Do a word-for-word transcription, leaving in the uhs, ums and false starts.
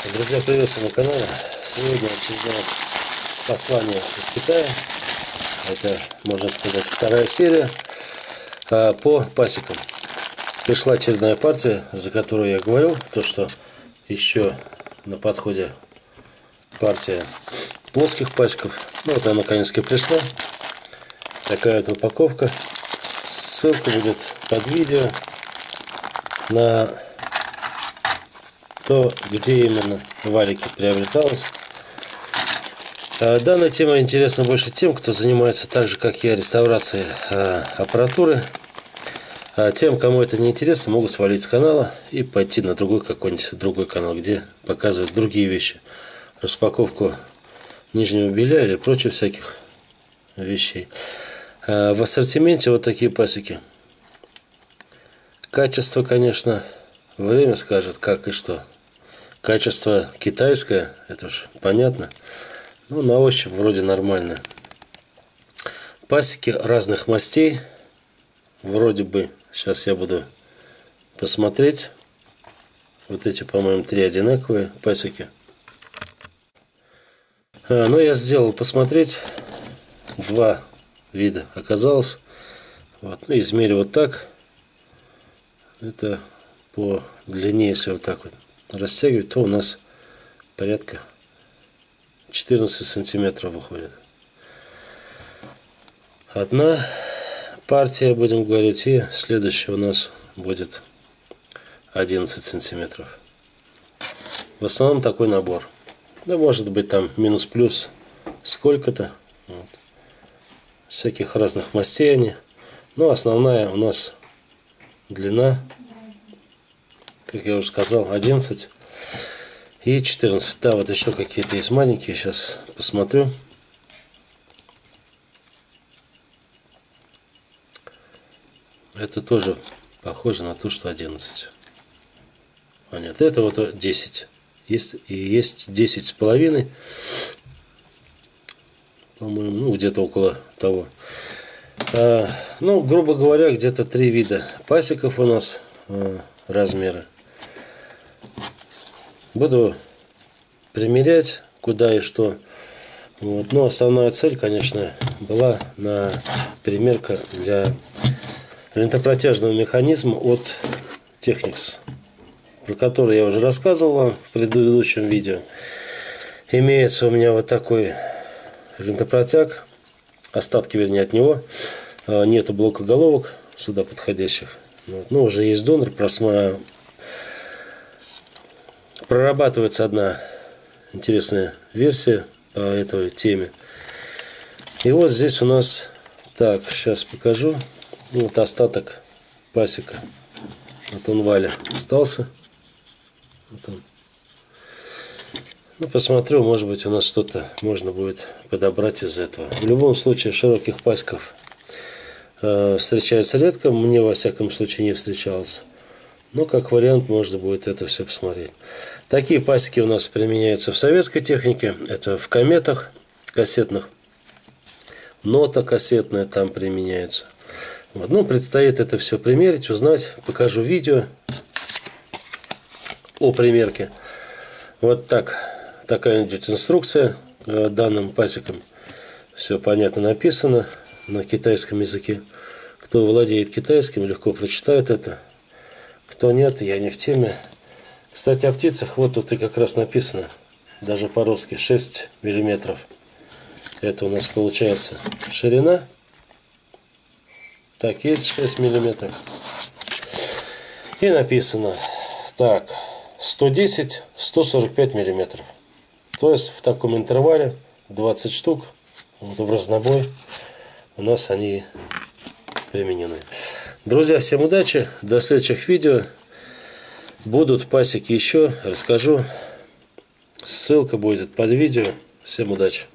Друзья, приветствую на канале. Сегодня очередное послание из Китая. Это, можно сказать, вторая серия а, по пасекам. Пришла очередная партия, за которую я говорил, то что еще на подходе партия плоских пасеков. Ну вот она наконец-то пришла. Такая вот упаковка. Ссылка будет под видео на то, где именно валики приобреталось. Данная тема интересна больше тем, кто занимается так же, как я, реставрацией аппаратуры. А тем, кому это не интересно, могут свалить с канала и пойти на другой какой-нибудь другой канал, где показывают другие вещи. Распаковку нижнего белья или прочих всяких вещей. В ассортименте вот такие пасеки. Качество, конечно, время скажет, как и что. Качество китайское, это уж понятно. Ну, на ощупь вроде нормально. Пасеки разных мастей. Вроде бы, сейчас я буду посмотреть. Вот эти, по-моему, три одинаковые пасеки. А, ну, я сделал посмотреть. Два вида оказалось. Вот, ну, измерю вот так. Это по длине, если вот так вот растягивать, то у нас порядка четырнадцать сантиметров выходит. Одна партия, будем говорить, и следующая у нас будет одиннадцать сантиметров. В основном такой набор. Да, может быть там минус-плюс сколько-то. Вот. Всяких разных мастей они. Но основная у нас длина, как я уже сказал, одиннадцать и четырнадцать. Да, вот еще какие-то есть маленькие. Сейчас посмотрю. Это тоже похоже на то, что одиннадцать. А нет, это вот десять. Есть, и есть десять с половиной. По-моему, ну, где-то около того. А, ну, грубо говоря, где-то три вида пасеков у нас а, размеры. Буду примерять, куда и что. Вот. Но основная цель, конечно, была на примерка для лентопротяжного механизма от Technics, про который я уже рассказывал вам в предыдущем видео. Имеется у меня вот такой лентопротяг, остатки, вернее, от него. Нету блока головок сюда подходящих. Вот. Ну, уже есть донор, просма... прорабатывается одна интересная версия по этой теме. И вот здесь у нас, так, сейчас покажу. Вот остаток пасека. Вот он, Валя, остался. Вот он. Ну, посмотрю, может быть, у нас что-то можно будет подобрать из этого. В любом случае, широких пасеков э, встречается редко. Мне, во всяком случае, не встречалось. Но, как вариант, можно будет это все посмотреть. Такие пасеки у нас применяются в советской технике. Это в кометах кассетных. Нота кассетная там применяется. Вот. Ну, предстоит это все примерить, узнать. Покажу видео о примерке. Вот так. Такая идет инструкция к данным пасекам. Все понятно написано на китайском языке. Кто владеет китайским, легко прочитает это. Кто нет, я не в теме. Кстати, о птицах вот тут и как раз написано. Даже по-русски шесть миллиметров. Это у нас получается ширина. Так, есть шесть миллиметров. И написано так, сто десять — сто сорок пять миллиметров. То есть в таком интервале двадцать штук, вот в разнобой у нас они применены. Друзья, всем удачи, до следующих видео. Будут пасеки еще, расскажу. Ссылка будет под видео. Всем удачи.